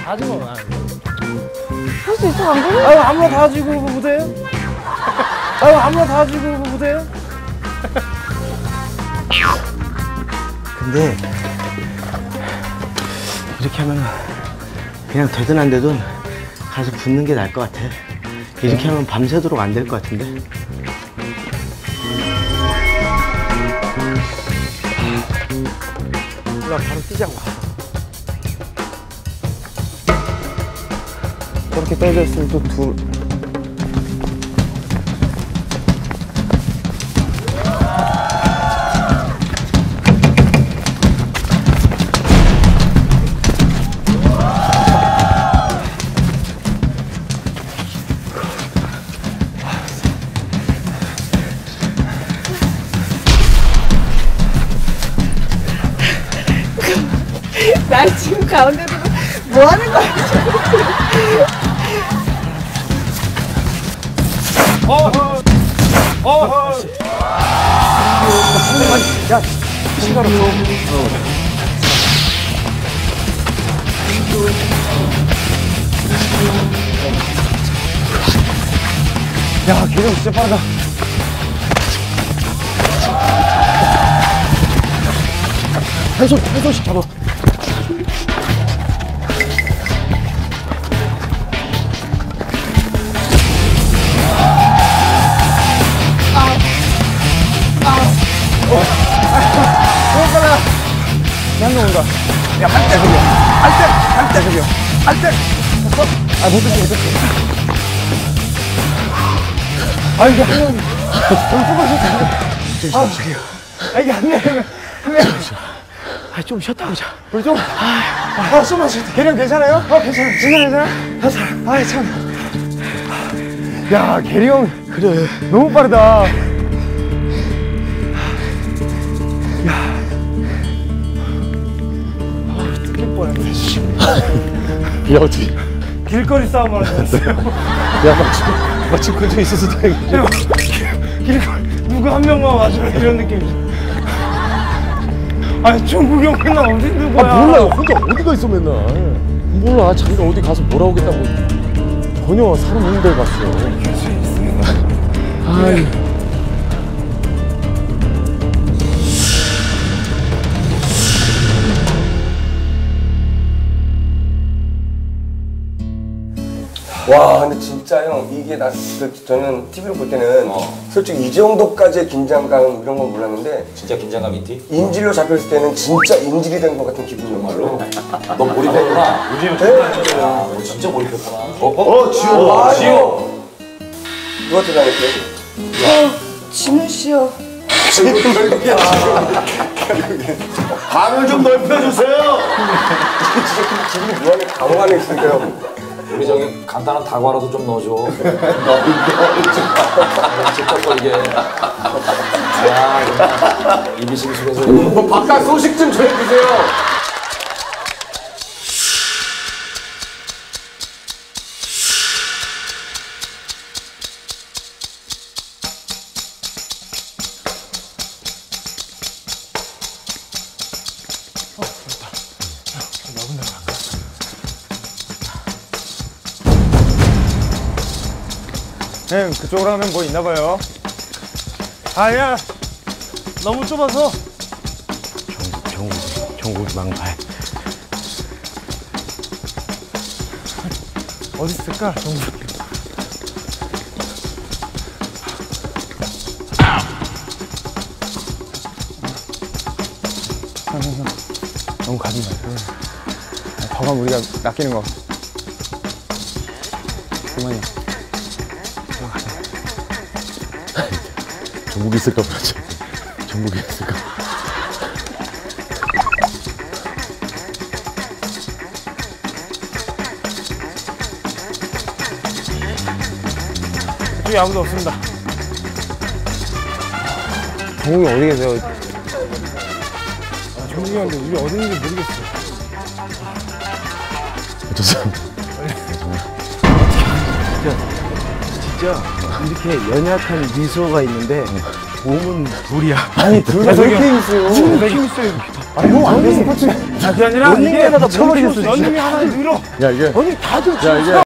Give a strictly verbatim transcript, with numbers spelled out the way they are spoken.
다 집어. 할 수 있어, 방금? 아유, 아무나 다 지고 못해요? 아유, 아무나 다 지고 못해요? 근데 이렇게 하면 그냥 되든 안 되든 가서 붙는 게 나을 것 같아. 이렇게 하면 밤새도록 안 될 것 같은데. 나 바로 뛰자고. 저렇게 떨어져 있으면 또 둘. 나 지금 가운데 두고 뭐 하는 거야, 지금? 어허! 어허! 야, 시간 없어. 야, 계정 진짜 빠르다. 한 손, 한 손씩 잡아. 한 명 온다. 야, 할 때, 저기요. 할 때, 할 때, 저기요. 할 때. 됐어? 아, 못 됐어, 못 됐어. 아, 이게 한 명. 좀 좁아졌어. 아, 저기요. 아, 이게 한 명, 한 명. 한 명. 아, 좀 쉬었다 오자. 우리 좀. 아, 아, 좀만 쉬었다. 계령 괜찮아요? 어, 괜찮아. 진짜 괜찮아? 괜찮아. 아, 참. 야, 계령. 그래. 너무 빠르다. 야. 야, 어떻게 길거리 싸움을 하셨어요? 야, 마침, 마침 근처에 있어서 다행이야. 길거리 누구 한 명만 와주라 이런 느낌이죠. 아니, 종국이 형 맨날 어디 있는 거야? 아, 몰라요. 혼자 어디가 있어 맨날. 몰라. 자기가 어디 가서 뭐라 오겠다고. 전혀 사람 없는 데 갔어. 교수에 있습니다. 아이. 와, 근데 진짜 형 이게 나 그, 저는 티비로 볼 때는 어. 솔직히 이 정도까지의 긴장감 이런 건 몰랐는데 진짜 긴장감 있지? 인질로 잡혔을 때는 진짜 인질이 된 것 같은 기분이 정말로. 너 몰입했구나. 요즘 진짜 너 진짜 몰입했구나. 어? 어? 지호! 아, 지호! 누구한테 당했어요? 어, 진우 씨요. 방을 좀 넓혀주세요! 지금 무한히 강 안에 있으니까요. 우리 저기 간단한 다과라도 좀 넣어줘. 찌꺼거리게. 아, 입이 심심해서. 뭐 바깥 소식 좀 전해주세요. 형, 그쪽으로 하면 뭐 있나 봐요. 아야, 너무 좁아서. 정국, 정국, 정국이 망발. 어디 있을까, 정국? 형, 형, 형. 너무 가지 마요. 더 가면 우리가 낚이는 거. 그만해. 전국이 있을까 보지. 전국이 있을까. 저기 아무도 없습니다. 정국이 어디 계세요? 아, 정국이 형인데 우리 어디 있는지 모르겠어. 어쩌죠? 진짜 이렇게 연약한 미소가 있는데 몸은 불이야. 아니, 둘 다 저렇게 있어요. 저렇게 있어요. 아, 형, 안 돼, 스포츠맨. 아, 그게 아니라, 이게 미쳐버리겠어, 런닝이 하나 늘어. 야 이게 아니, 다들 야 이게